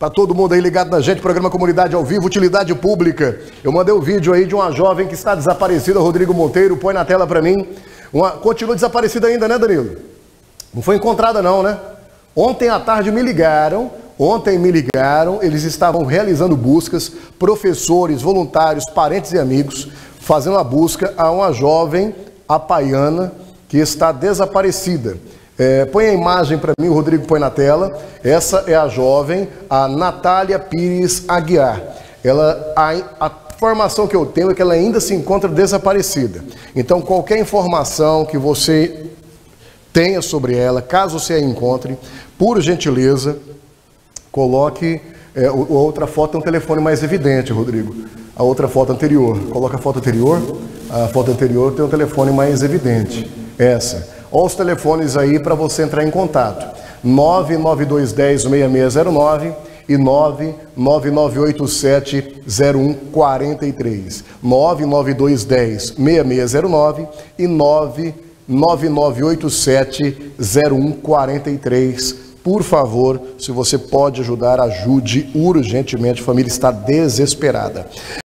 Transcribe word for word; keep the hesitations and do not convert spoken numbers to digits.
Para todo mundo aí ligado na gente, programa Comunidade ao Vivo, Utilidade Pública. Eu mandei um vídeo aí de uma jovem que está desaparecida, Rodrigo Monteiro, põe na tela para mim. Uma, continua desaparecida ainda, né, Danilo? Não foi encontrada não, né? Ontem à tarde me ligaram, ontem me ligaram, eles estavam realizando buscas, professores, voluntários, parentes e amigos, fazendo a busca a uma jovem apaiana que está desaparecida. É, põe a imagem para mim, o Rodrigo põe na tela. Essa é a jovem, a Natália Pires Aguiar. Ela, a, a informação que eu tenho é que ela ainda se encontra desaparecida. Então, qualquer informação que você tenha sobre ela, caso você a encontre, por gentileza, coloque é, a outra foto, é um telefone mais evidente, Rodrigo. A outra foto anterior, coloca a foto anterior. A foto anterior tem um telefone mais evidente. Essa. Olha os telefones aí para você entrar em contato. nove nove dois um zero seis seis zero nove e nove nove nove oito sete zero um quatro três. nove nove dois um zero seis seis zero nove e nove nove nove oito sete zero um quatro três. Por favor, se você pode ajudar, ajude urgentemente. A família está desesperada.